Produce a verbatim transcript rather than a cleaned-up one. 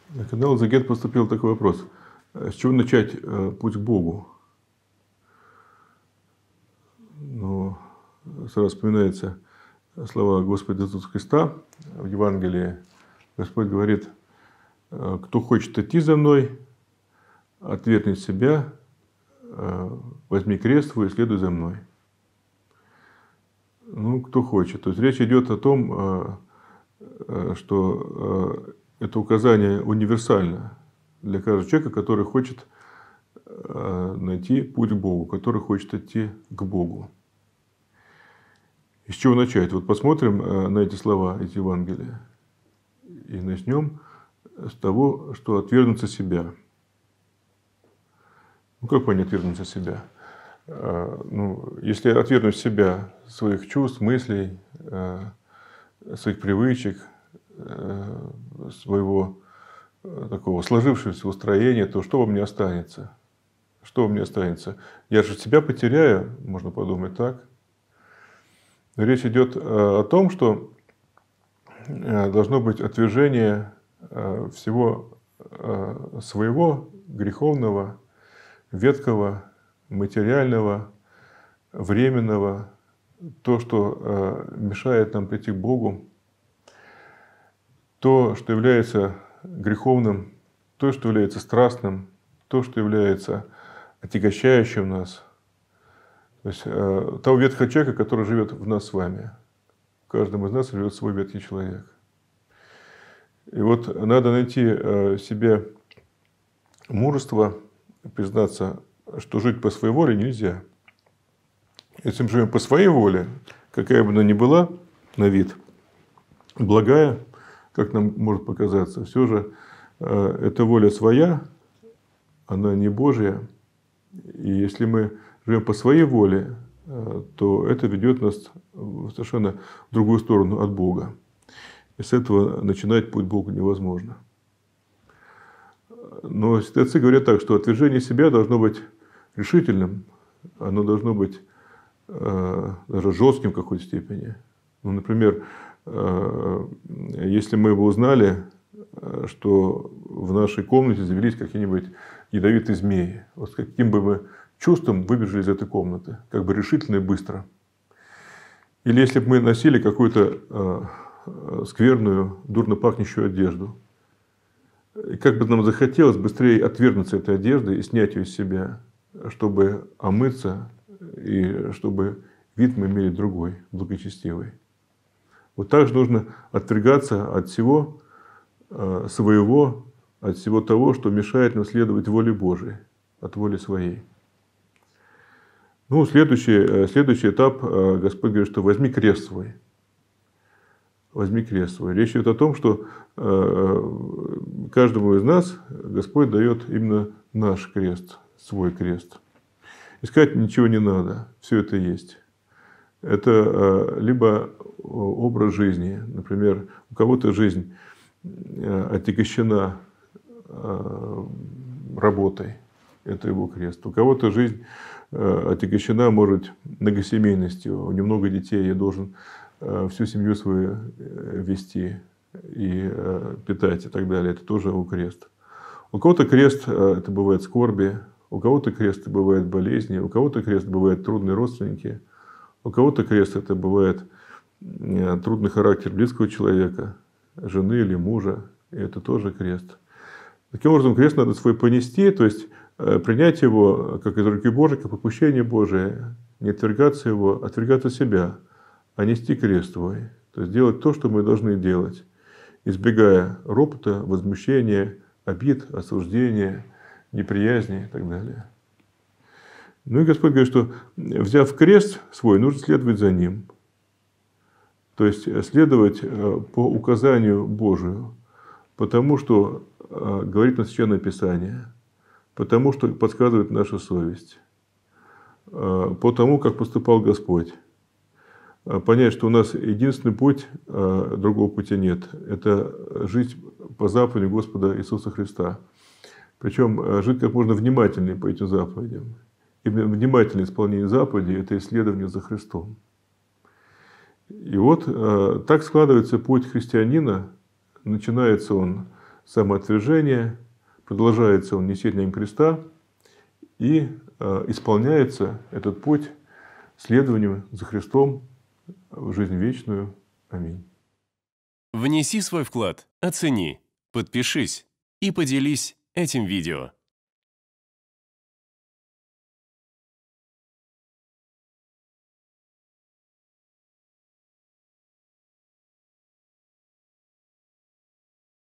На канал Загет поступил такой вопрос. С чего начать э, путь к Богу? Ну, сразу вспоминаются слова Господа Иисуса Христа в Евангелии. Господь говорит: кто хочет идти за мной, отвергни себя, возьми крест свой и следуй за мной. Ну, кто хочет. То есть речь идет о том, что это указание универсально для каждого человека, который хочет найти путь к Богу, который хочет идти к Богу. И с чего начать? Вот посмотрим на эти слова, эти Евангелия, и начнем с того, что отвергнуться себя. Ну, как понять отвергнуться себя? Ну, если отвергнуть себя, своих чувств, мыслей, своих привычек, своего такого сложившегося устроения, то что во мне останется? Что во мне останется? Я же себя потеряю, можно подумать так. Но речь идет о том, что должно быть отвержение всего своего греховного, ветхого, материального, временного, то, что мешает нам прийти к Богу, то, что является греховным, то, что является страстным, то, что является отягощающим нас. То есть того ветхого человека, который живет в нас с вами. В каждом из нас живет свой ветхий человек. И вот надо найти в себе мужество, признаться, что жить по своей воле нельзя. Если мы живем по своей воле, какая бы она ни была на вид, благая, как нам может показаться, все же эта воля своя, она не Божья. И если мы живем по своей воле, то это ведет нас в совершенно другую сторону от Бога. И с этого начинать путь к Богу невозможно. Но святые говорят так, что отвержение себя должно быть решительным, оно должно быть э, даже жестким в какой-то степени. Ну, например, э, если мы бы узнали, что в нашей комнате завелись какие-нибудь ядовитые змеи, вот с каким бы мы чувством выбежали из этой комнаты, как бы решительно и быстро. Или если бы мы носили какую-то э, скверную, дурно пахнущую одежду, и как бы нам захотелось быстрее отвергнуться этой одежды и снять ее из себя, чтобы омыться и чтобы вид мы имели другой, благочестивый. Вот так же нужно отвергаться от всего э, своего, от всего того, что мешает нам следовать воле Божией, от воли своей. Ну, следующий, следующий этап, Господь говорит, что возьми крест свой. Возьми крест свой. Речь идет о том, что каждому из нас Господь дает именно наш крест, свой крест. Искать ничего не надо, все это есть. Это либо образ жизни, например, у кого-то жизнь отягощена работой, это его крест. У кого-то жизнь отягощена, может, многосемейностью. У него много детей, я должен всю семью свою вести и питать и так далее. Это тоже его крест. У кого-то крест – это бывает скорби, у кого-то крест – это бывает болезни, у кого-то крест – бывает трудные родственники, у кого-то крест – это бывает трудный характер близкого человека, жены или мужа, и это тоже крест. Таким образом, крест надо свой понести, то есть принять его как из руки Божией, как попущение Божие, не отвергаться его, отвергаться себя, а нести крест свой. То есть делать то, что мы должны делать, избегая ропота, возмущения, обид, осуждения, неприязни и так далее. Ну и Господь говорит, что взяв крест свой, нужно следовать за ним. То есть следовать по указанию Божию, потому что говорит нам Священное Писание, потому что подсказывает наша совесть, по тому, как поступал Господь. Понять, что у нас единственный путь, другого пути нет. Это жить по заповедям Господа Иисуса Христа. Причем жить как можно внимательнее по этим заповедям. Именно внимательное исполнение заповедей – это исследование за Христом. И вот так складывается путь христианина. Начинается он самоотвержения, продолжается он несением креста, и э, исполняется этот путь следованием за Христом в жизнь вечную. Аминь. Внеси свой вклад, оцени, подпишись и поделись этим видео.